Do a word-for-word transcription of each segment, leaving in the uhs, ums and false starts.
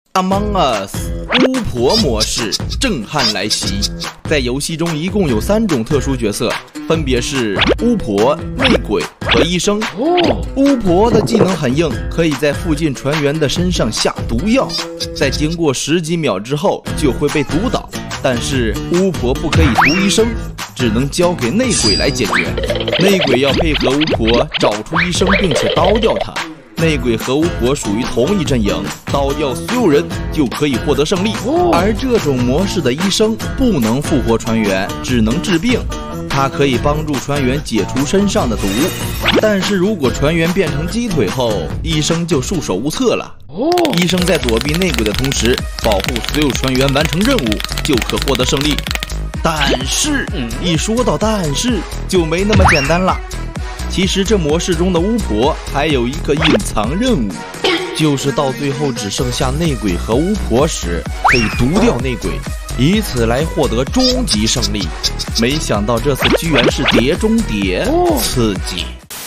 Among Us 巫婆模式震撼来袭。在游戏中一共有三种特殊角色，分别是巫婆、内鬼和医生。巫婆的技能很硬，可以在附近船员的身上下毒药，在经过十几秒之后就会被毒倒。但是巫婆不可以毒医生，只能交给内鬼来解决。内鬼要配合巫婆找出医生，并且刀掉他。内鬼和巫婆属于同一阵营，刀掉所有人就可以获得胜利。而这种模式的医生不能复活船员，只能治病。它可以帮助船员解除身上的毒，但是如果船员变成鸡腿后，医生就束手无策了。医生在躲避内鬼的同时，保护所有船员完成任务，就可获得胜利。但是，一说到但是，就没那么简单了。其实这模式中的巫婆还有一个隐藏任务，就是到最后只剩下内鬼和巫婆时，可以毒掉内鬼，以此来获得终极胜利。没想到这次居然是碟中谍，刺激！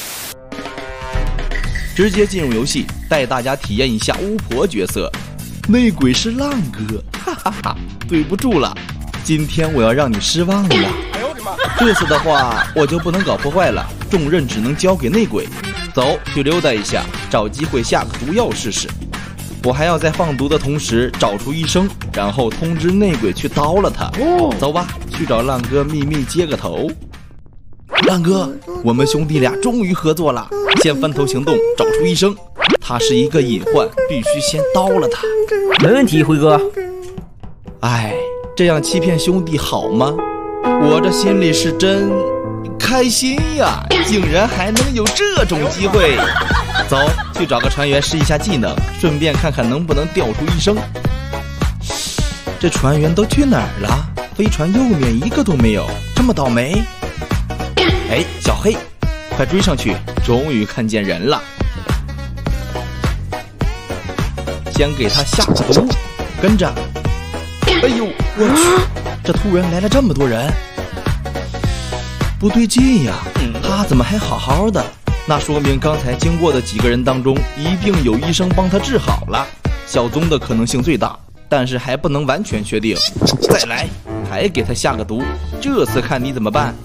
直接进入游戏，带大家体验一下巫婆角色。内鬼是浪哥，哈哈哈！对不住了，今天我要让你失望了。这次的话，我就不能搞破坏了，重任只能交给内鬼。走，去溜达一下，找机会下个毒药试试。我还要在放毒的同时找出医生，然后通知内鬼去刀了他。走吧，去找浪哥秘密接个头。浪哥，我们兄弟俩终于合作了，先分头行动，找出医生。他是一个隐患，必须先刀了他。 没问题，辉哥。 哎，这样欺骗兄弟好吗？我这心里是真开心呀，竟然还能有这种机会。走，去找个船员试一下技能，顺便看看能不能调出医生。这船员都去哪儿了？飞船右面一个都没有，这么倒霉。哎，小黑，快追上去，终于看见人了。先给他下个毒，跟着。哎呦，我去，这突然来了这么多人，不对劲呀，他怎么还好好的？那说明刚才经过的几个人当中，一定有医生帮他治好了。小宗的可能性最大，但是还不能完全确定。再来，还给他下个毒，这次看你怎么办。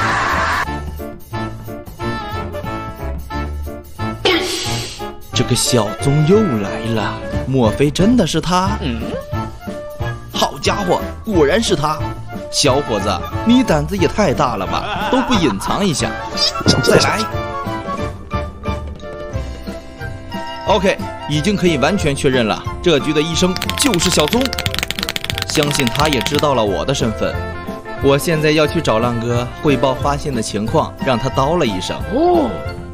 这个小宗又来了，莫非真的是他？好家伙，果然是他！小伙子，你胆子也太大了吧，都不隐藏一下。再来。OK， 已经可以完全确认了，这局的医生就是小宗。相信他也知道了我的身份。我现在要去找浪哥汇报发现的情况，让他叨了一声。哦。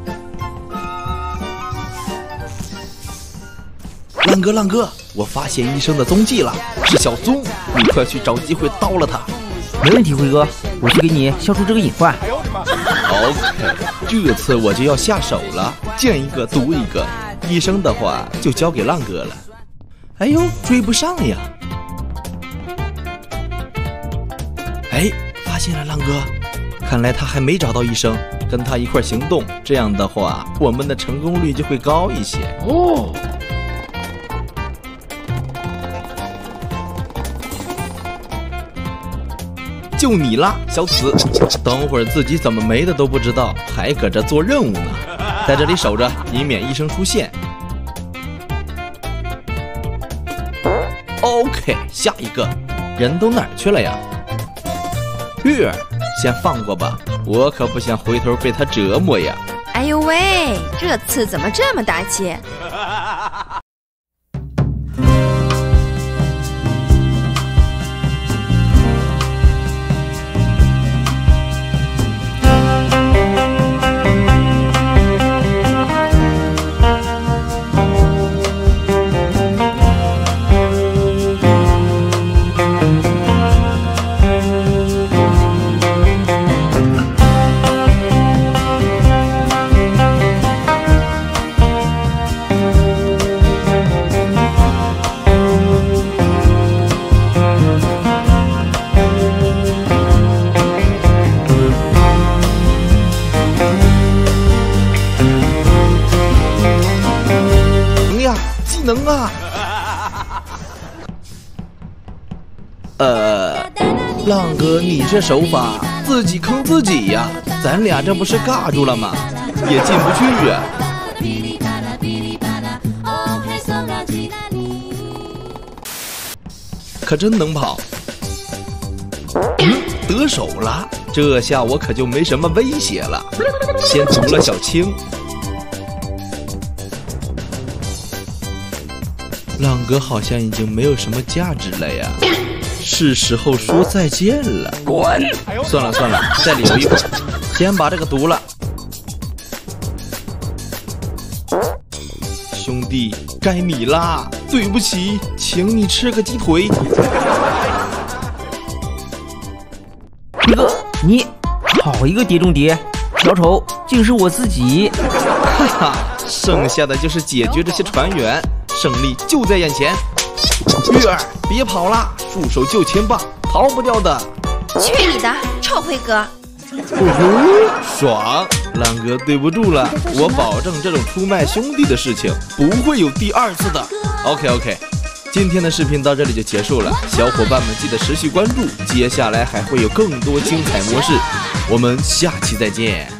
浪哥，浪哥，我发现医生的踪迹了，是小宗，你快去找机会刀了他。 没问题，辉哥，我去给你消除这个隐患。 OK， 这次我就要下手了，见一个毒一个。医生的话就交给浪哥了。哎呦，追不上呀！哎，发现了浪哥，看来他还没找到医生，跟他一块行动，这样的话我们的成功率就会高一些。哦。就你啦，小紫，等会儿自己怎么没的都不知道，还搁这做任务呢。在这里守着，以免医生出现。OK， 下一个人都哪儿去了呀？月儿，先放过吧，我可不想回头被他折磨呀。 哎呦喂，这次怎么这么大气？ 呃，浪哥，你这手法自己坑自己呀，咱俩这不是尬住了吗？也进不去啊。可真能跑。嗯，得手了，这下我可就没什么威胁了。先除了小青。浪哥好像已经没有什么价值了呀，是时候说再见了。滚！算了算了，再留一会儿，先把这个读了。兄弟，该你啦，对不起，请你吃个鸡腿。 辉哥，你好一个碟中谍，小丑竟是我自己。 哈哈，剩下的就是解决这些船员，胜利就在眼前。玉儿，别跑啦，束手就擒吧，逃不掉的。 去你的，臭辉哥！ 爽，浪哥对不住了，我保证这种出卖兄弟的事情不会有第二次的。OK OK， 今天的视频到这里就结束了，小伙伴们记得持续关注，接下来还会有更多精彩模式，我们下期再见。